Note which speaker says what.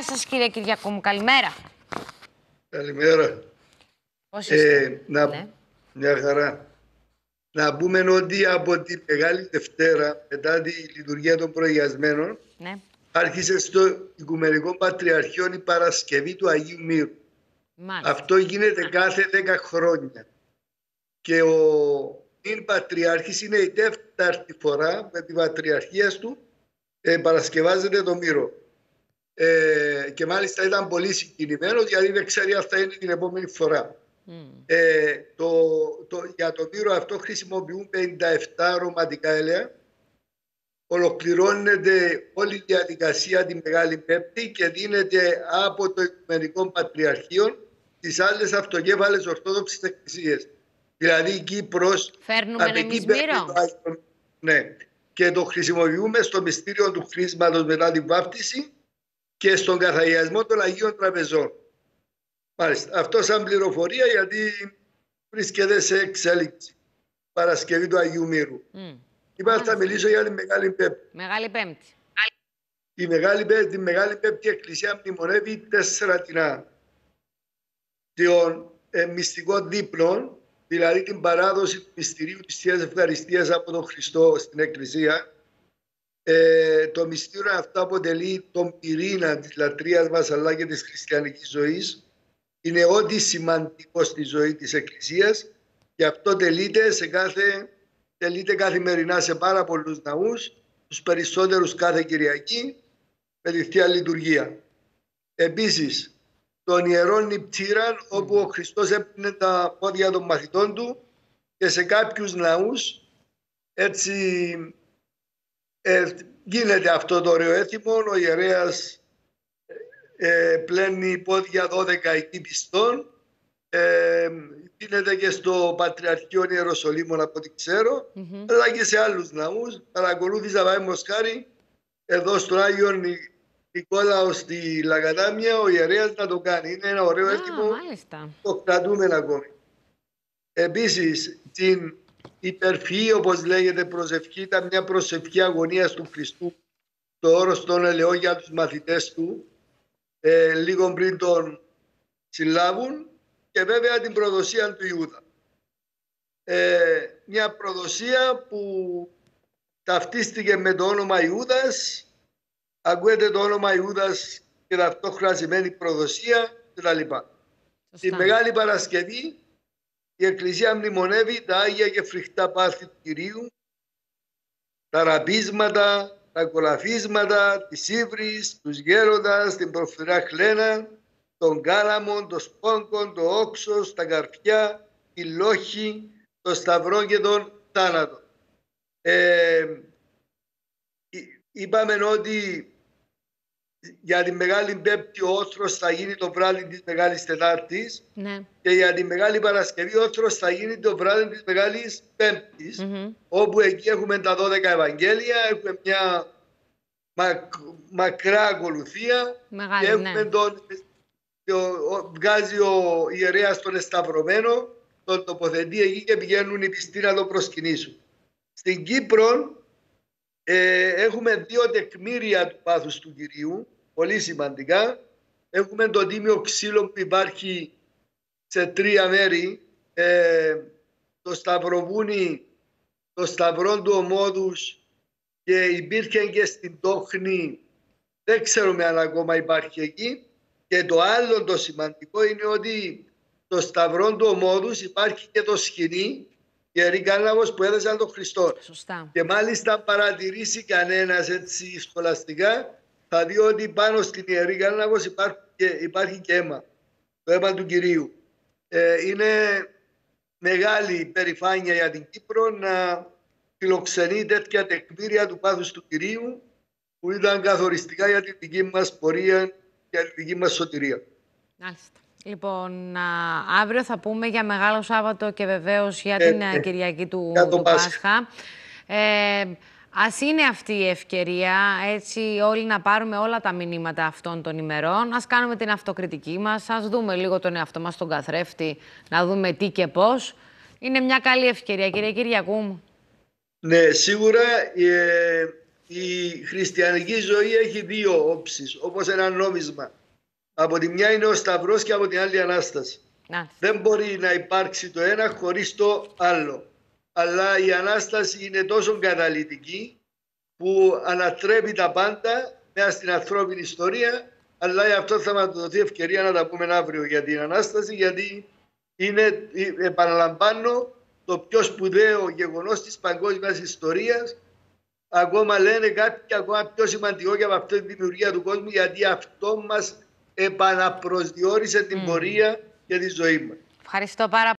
Speaker 1: Γεια σας κύριε Κυριακού μου, καλημέρα.
Speaker 2: Καλημέρα.
Speaker 1: Πώς είστε? Ναι.
Speaker 2: Μια χαρά. Να πούμε ότι από τη Μεγάλη Δευτέρα, μετά τη λειτουργία των προηγιασμένων,
Speaker 1: Ναι.
Speaker 2: άρχισε στο Οικουμενικό Πατριαρχείο η Παρασκευή του Αγίου Μύρου.
Speaker 1: Μάλιστα.
Speaker 2: Αυτό γίνεται κάθε 10 χρόνια. Και ο νυν Πατριάρχης είναι η τέταρτη φορά με την Πατριαρχία του παρασκευάζεται το Μύρο. Και μάλιστα ήταν πολύ συγκινημένος γιατί δεν ξέρει αν θα είναι την επόμενη φορά. Για το Μύρο αυτό χρησιμοποιούν 57 αρωματικά έλαια. Ολοκληρώνεται όλη η διαδικασία τη Μεγάλη Πέμπτη και δίνεται από το Οικουμενικό Πατριαρχείο στις άλλες αυτοκέφαλες Ορθόδοξες Εκκλησίες. Δηλαδή η Κύπρος...
Speaker 1: Φέρνουμε εμείς Μύρο.
Speaker 2: Ναι. Και το χρησιμοποιούμε στο μυστήριο του χρήσματος μετά την βάπτιση και στον καθαγιασμό των Αγίων Τραπεζών. Μάλιστα. Αυτό σαν πληροφορία γιατί βρίσκεται σε εξέλιξη. Παρασκευή του Αγίου Μύρου. Είπα θα μιλήσω για τη Μεγάλη Πέμπτη.
Speaker 1: Μεγάλη Πέμπτη.
Speaker 2: Τη Μεγάλη Πέμπτη Εκκλησία μνημονεύει 4 τεινά. Των μυστικών δίπλων, δηλαδή την παράδοση του μυστηρίου της Θείας Ευχαριστίας από τον Χριστό στην Εκκλησία. Το μυστήριο αυτό αποτελεί τον πυρήνα της λατρείας μας αλλά και της χριστιανικής ζωής. Είναι ό,τι σημαντικό στη ζωή της Εκκλησίας και αυτό τελείται καθημερινά σε πάρα πολλούς ναούς, τους περισσότερους κάθε Κυριακή με τη Θεία Λειτουργία. Επίσης, τον Ιερόν Νηπτήραν όπου ο Χριστός έπαιρνε τα πόδια των μαθητών του και σε κάποιους ναούς έτσι γίνεται αυτό το ωραίο έθιμο, ο ιερέας πλένει πόδια 12 εκεί πιστών, γίνεται και στο Πατριαρχείο Ιεροσολύμων από ό,τι ξέρω, αλλά και σε άλλους ναούς. Παρακολούθησα παραδείγματος χάρη εδώ στον Άγιο Νικόλαο στη Λακαδάμια ο ιερέας να το κάνει. Είναι ένα ωραίο έθιμο, το κρατούμε ακόμη. Επίσης την υπερφυή, όπως λέγεται, προσευχή ήταν μια προσευχή αγωνίας του Χριστού, το όρος των ελαιών για τους μαθητές του, λίγο πριν τον συλλάβουν, και βέβαια την προδοσία του Ιούδα. Μια προδοσία που ταυτίστηκε με το όνομα Ιούδας, ακούεται το όνομα Ιούδας και ταυτόχρονα σημαίνει προδοσία κτλ. Τη Μεγάλη Παρασκευή η Εκκλησία μνημονεύει τα Άγια και φρικτά πάθη του Κυρίου, τα ραπίσματα, τα κολαφίσματα, τις ύβρις, τους γέροντας, την προφθορά χλένα, τον κάλαμον, τον σπόγκον, το όξος, τα καρφιά, τη λόχη, το σταυρό και τον θάνατο. Είπαμε ότι για τη Μεγάλη Πέμπτη ο όθρος θα γίνει το βράδυ της Μεγάλης Τετάρτης, και για τη Μεγάλη Παρασκευή ο όθρος θα γίνει το βράδυ της Μεγάλης Πέμπτης, όπου εκεί έχουμε τα 12 Ευαγγέλια, έχουμε μια μακρά ακολουθία και έχουμε βγάζει ο ιερέας τον εσταυρωμένο, τον τοποθετεί εκεί και πηγαίνουν οι πιστοί να το προσκυνήσουν. Στην Κύπρο έχουμε 2 τεκμήρια του πάθους του Κυρίου, πολύ σημαντικά. Έχουμε το τίμιο ξύλο που υπάρχει σε 3 μέρη, το Σταυροβούνι, το Σταυρό του Ομόδους, και υπήρχε και στην Τόχνη, δεν ξέρουμε αν ακόμα υπάρχει εκεί. Και το άλλο το σημαντικό είναι ότι το Σταυρό του Ομόδους υπάρχει και το σκηνή Ιερή Κάλαμος που έδωσαν τον Χριστό.
Speaker 1: Σωστά.
Speaker 2: Και μάλιστα παρατηρήσει κανένας έτσι σχολαστικά, θα δει ότι πάνω στην Ιερή Κάλαμος υπάρχει και αίμα, το αίμα του Κυρίου. Είναι μεγάλη περηφάνεια για την Κύπρο να φιλοξενεί τέτοια τεκμήρια του πάθους του Κυρίου, που ήταν καθοριστικά για τη δική μας πορεία και τη δική μας σωτηρία.
Speaker 1: Μάλιστα. Λοιπόν, αύριο θα πούμε για Μεγάλο Σάββατο και βεβαίως για την Κυριακή του Πάσχα. Ας είναι αυτή η ευκαιρία, έτσι όλοι να πάρουμε όλα τα μηνύματα αυτών των ημερών. Ας κάνουμε την αυτοκριτική μας, ας δούμε λίγο τον εαυτό μας στον καθρέφτη, να δούμε τι και πώς. Είναι μια καλή ευκαιρία, κύριε Κυριακού μου.
Speaker 2: Ναι, σίγουρα η χριστιανική ζωή έχει δύο όψεις, όπως ένα νόμισμα. Από τη μια είναι ο Σταυρός και από την άλλη η Ανάσταση. Δεν μπορεί να υπάρξει το ένα χωρίς το άλλο. Αλλά η Ανάσταση είναι τόσο καταλυτική που ανατρέπει τα πάντα μέσα στην ανθρώπινη ιστορία, αλλά γι' αυτό θα μας δοθεί ευκαιρία να τα πούμε αύριο για την Ανάσταση, γιατί είναι, επαναλαμβάνω, το πιο σπουδαίο γεγονός της παγκόσμιας ιστορίας. Ακόμα λένε κάποιοι, ακόμα πιο σημαντικό και από αυτή τη δημιουργία του κόσμου, γιατί αυτό μας επαναπροσδιορίσε την πορεία και τη ζωή μας.
Speaker 1: Ευχαριστώ πάρα